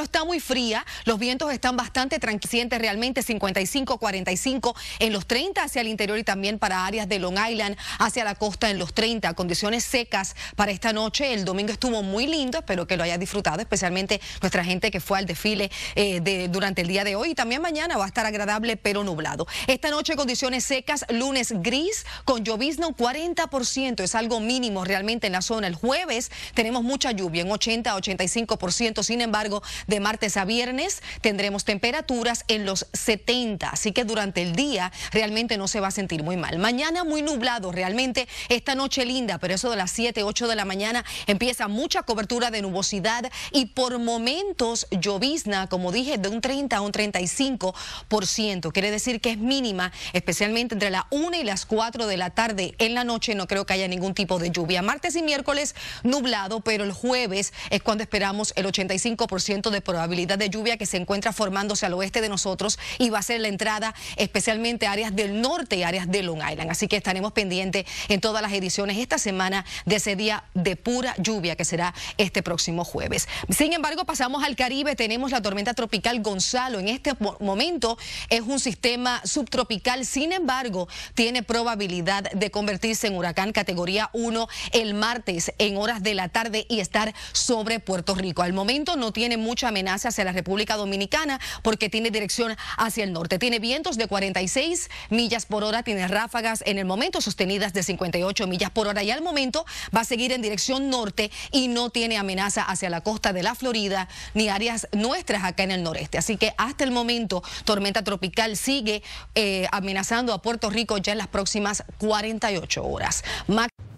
No está muy fría, los vientos están bastante tranquilos, realmente 55-45 en los 30 hacia el interior y también para áreas de Long Island, hacia la costa en los 30. Condiciones secas para esta noche. El domingo estuvo muy lindo, espero que lo hayas disfrutado, especialmente nuestra gente que fue al desfile durante el día de hoy. Y también mañana va a estar agradable pero nublado. Esta noche condiciones secas, lunes gris con llovizna un 40%, es algo mínimo realmente en la zona. El jueves tenemos mucha lluvia, en 80-85%, sin embargo, de martes a viernes tendremos temperaturas en los 70, así que durante el día realmente no se va a sentir muy mal. Mañana muy nublado, realmente esta noche linda, pero eso de las 7, 8 de la mañana empieza mucha cobertura de nubosidad y por momentos llovizna, como dije, de un 30 a un 35%. Quiere decir que es mínima, especialmente entre las 1 y las 4 de la tarde. En la noche no creo que haya ningún tipo de lluvia. Martes y miércoles nublado, pero el jueves es cuando esperamos el 85% de probabilidad de lluvia que se encuentra formándose al oeste de nosotros y va a ser la entrada especialmente a áreas del norte y áreas de Long Island. Así que estaremos pendientes en todas las ediciones esta semana de ese día de pura lluvia que será este próximo jueves. Sin embargo, pasamos al Caribe. Tenemos la tormenta tropical Gonzalo. En este momento es un sistema subtropical. Sin embargo, tiene probabilidad de convertirse en huracán categoría 1 el martes en horas de la tarde y estar sobre Puerto Rico. Al momento no tiene mucha amenaza hacia la República Dominicana porque tiene dirección hacia el norte. Tiene vientos de 46 millas por hora, tiene ráfagas en el momento sostenidas de 58 millas por hora y al momento va a seguir en dirección norte y no tiene amenaza hacia la costa de la Florida ni áreas nuestras acá en el noreste. Así que hasta el momento tormenta tropical sigue amenazando a Puerto Rico ya en las próximas 48 horas.